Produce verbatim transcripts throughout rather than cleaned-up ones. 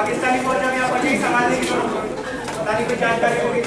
पाकिस्तानी फौज में यहाँ पहुंचे संभालने की पता नहीं कोई जानकारी होगी।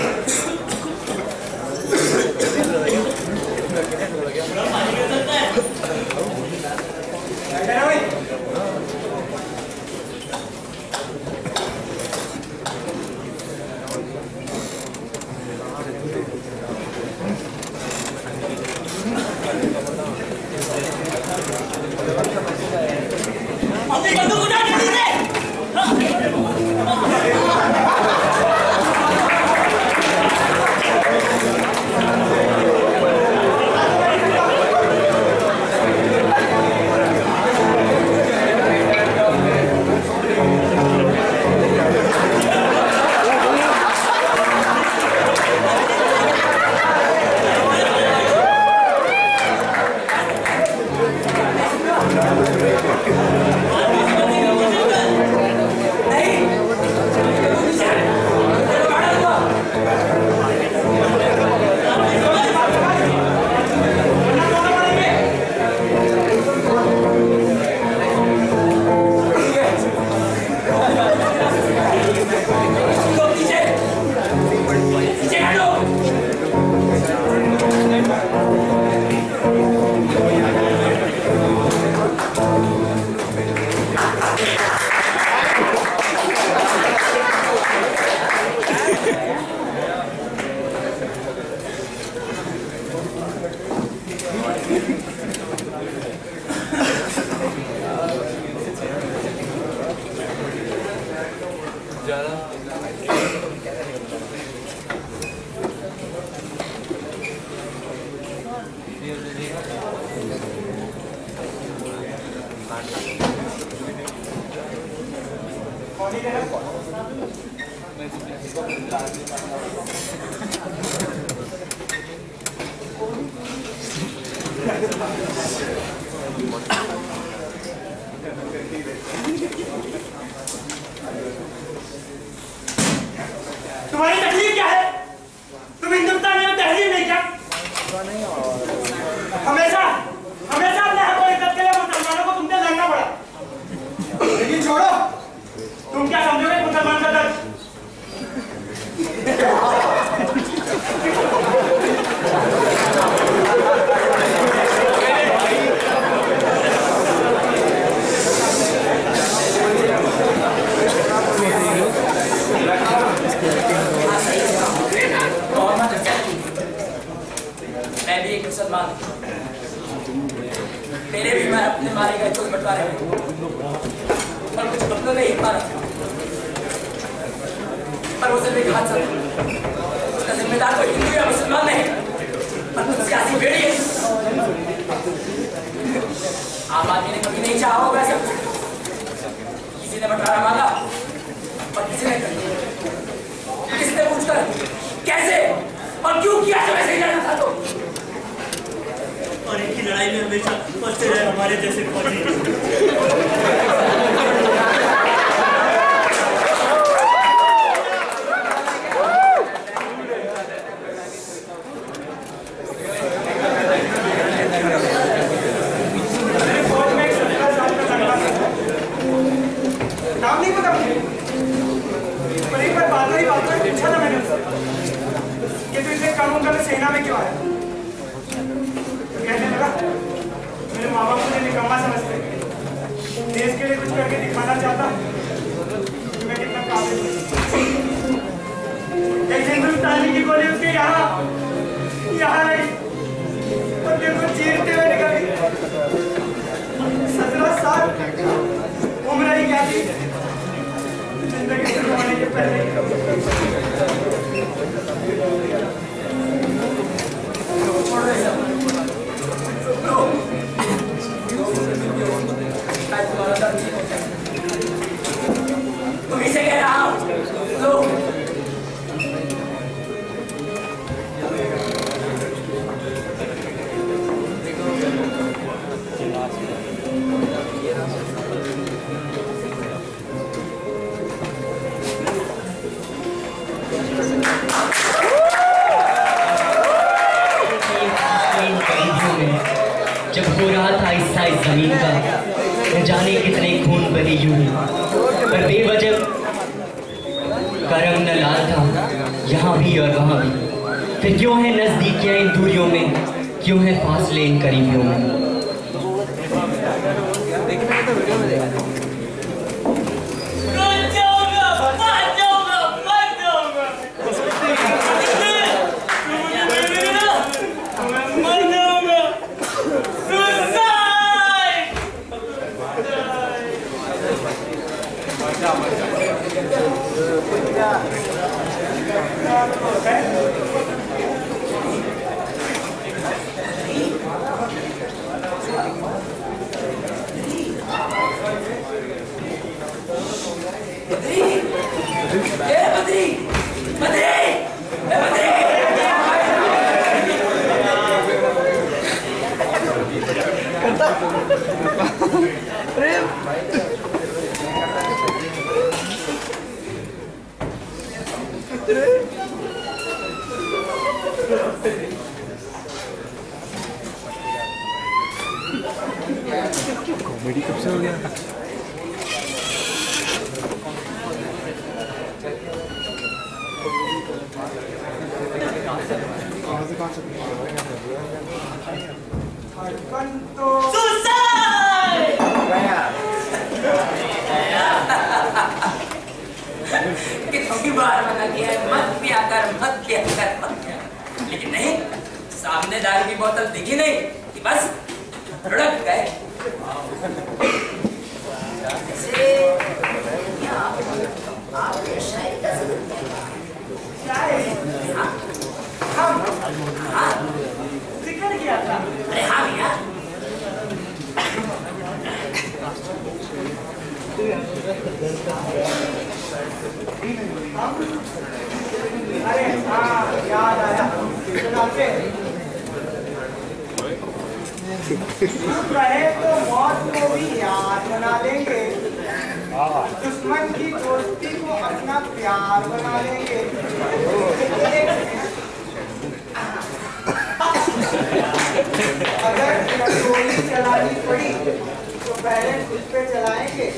तुम्हारी तकलीफ क्या है? तुम हिंदुस्तान में तहजीब नहीं क्या? हमेशा हमेशा अपने हक और इज्जत के लिए मुसलमानों को तुमसे लड़ना पड़ा। लेकिन छोड़ो, तुम क्या समझोगे मुसलमान का दर्द? मैं भी एक मुसलमान, मेरे भी मैं अपने मारे गए कुछ बंटवारे में और कुछ अपनों ने ही मारा, पर वो सिर्फ एक हादसा था। उसका जिम्मेदार कोई हिंदू या मुसलमान नहीं, पर कुछ सियासी भेड़ी है। आम आदमी ने कभी नहीं चाहा होगा ऐसा। किसी ने बंटवारा मांगा और किसी ने कर दिया। किसने पूछकर कैसे और क्यों किया, जब ऐसे ही जाना था तो। और एक ही लड़ाई में हमेशा फंसते रहे हमारे जैसे फौजी। नाम नहीं पता मुझे, पर एक बार बात ही बात में पूछा था मैंने कि तू इतने कम उम्र में सेना में क्यों आया? कहने लगा मेरे माँ बाप मुझे निकम्मा समझते हैं, देश के लिए कुछ करके दिखाना चाहता कि मैं कितना काबिल हूँ। एक हिंदुस्तानी की गोली उसके यहाँ यहाँ रही और देखो चीरते हुए निकली। सत्रह साल उम्र ही क्या थी, जिंदगी शुरू होने के पहले। छोड़ दे सब। तुम्हीं से कह रहा हूँ, लो। जब हो रहा था इस साइज जमीन का, न जाने कितने खून बहे यूं, पर बेवजह रंग न लाल था यहाँ भी और वहाँ भी। फिर क्यों है नजदीकियां इन दूरियों में, क्यों है फासले इन करीबियों में। कॉमेडी कब से हो गया? कितनी बार मना किया है, मत पिया कर, मत पिया कर, मत पिया कर। लेकिन नहीं, सामने दारू की बोतल दिखी नहीं कि बस लुढ़क गए। हम जिक्र किया था। अरे हाँ भैया, अरे हाँ याद आया, कहे तो मौत को भी याद बना लेंगे, दुश्मन की दोस्ती को अपना प्यार बना लेंगे। अगर गोली चलानी पड़ी तो पहले खुद पे चलाएंगे,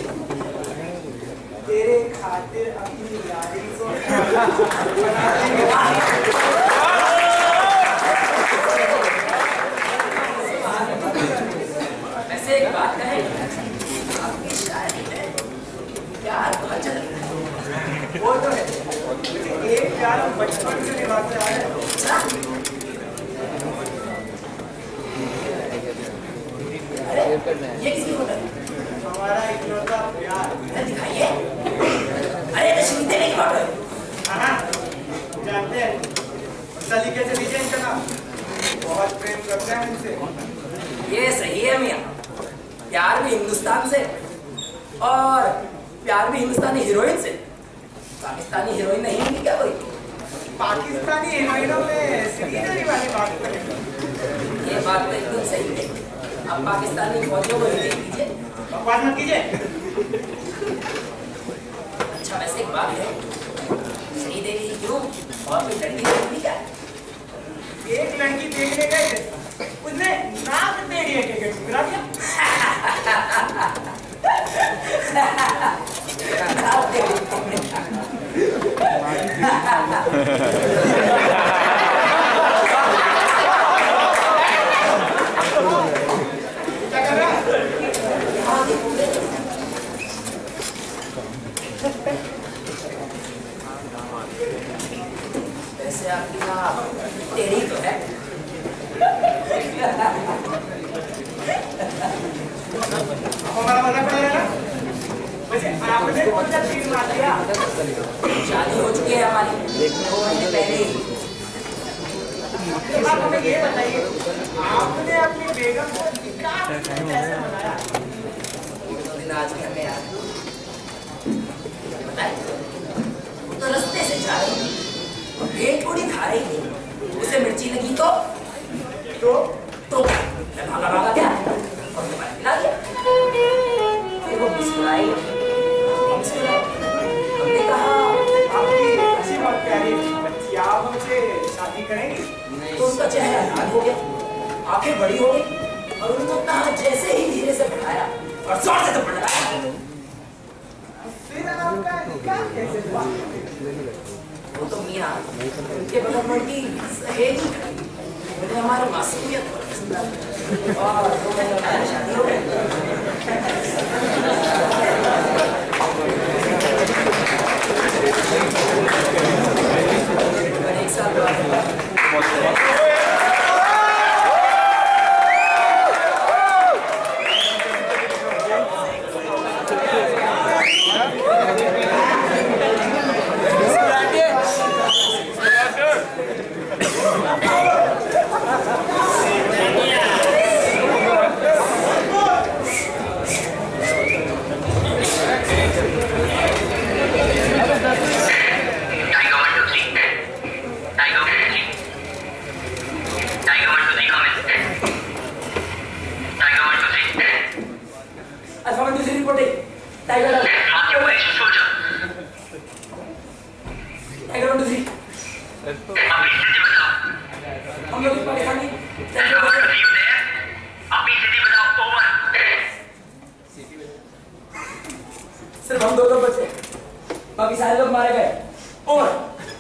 तेरे खातिर अपनी यारी को बना लेंगे। वैसे एक बात है, आपकी शायरी में प्यार बहुत चल रहा है। वो तो है, मुझे एक प्यार बचपन से निभाते आ रहे हैं। अरे ये किसकी फोटो है? हमारा इकलौता प्यार। अरे दिखाइए। अरे रश्मि देवी की फोटो है। हाँ, जानते हैं, सलीके से लीजिए इनका नाम, बहुत प्रेम करते हैं इनसे। ये सही है मियाँ, प्यार भी हिंदुस्तान से और प्यार भी हिंदुस्तानी हीरोइन से। पाकिस्तानी हीरोइन नहीं होगी क्या कोई? पाकिस्तानी हीरोइनों में श्रीदेवी वाली बात करें। ये बात तो एकदम सही है। अब पाकिस्तानी फौजियों को ही देख लीजिए। बकवास मत कीजिए। अच्छा वैसे एक बात है, श्रीदेवी क्यों और कोई लड़की देखी क्या? एक लड़की देखने गए थे, उसने नाक टेढ़ी के ठुकरा दिया। क्या कर रहा है? वैसे आपकी नाक टेढ़ी तो है। हमारा मजाक कर रहा है ना? वैसे आपने कौन सा तीर मार दिया? शादी हो चुकी है हमारी दो महीने पहले ही। तो आप हमें ये बताइए, आपने अपनी बेगम को निकाह कैसे मनाया? दो दिन आज घर में यार बताए, तो रास्ते से जा रही थी, पेट थोड़ी खा रही थी, उसे मिर्ची लगी तो तो तो मैं भागा भागा गया और मोबाइल मिला दिया। फिर वो मुस्कुराई, मुस्कुराई। हमने कहा आपकी ऐसी बात प्यारी बच्ची, आप हमसे शादी करेंगी? तो उसका चेहरा लाल हो गया, आंखें बड़ी हो गई और उन्होंने अपना हाथ जैसे ही धीरे से बढ़ाया और जोर से थप्पड़ लगाया। फिर आपका निकाह कैसे हुआ? वो तो मियाँ उनके बगल में की सहेली मुझे हमारी मासूमियत पसंद आई और दो महीने बाद शादी हो गई। एक साल बाद सिर्फ हम दो लोग बचे, बाकी सारे लोग मारे गए। और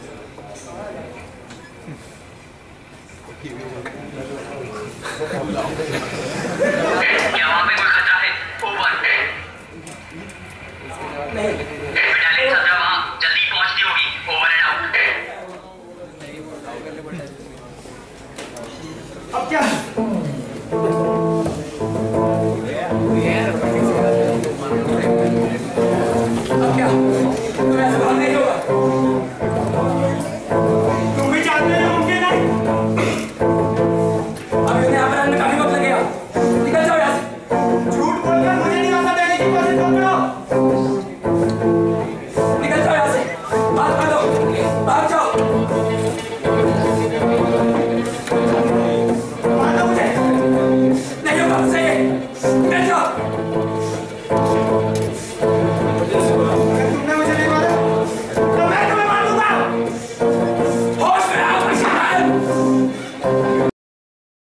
क्या वहाँ पे कोई खतरा है? ओवर। नहीं, बटालियन खतरा वहाँ जल्दी पहुँचती होगी। Over and out. अब क्या? अब क्या? तुम्हें ऐसे भाग नहीं होगा। तुम भी चाहते हो मुमकिन है? अभी उन्हें यहाँ पर आने में काफी वक्त लगेगा।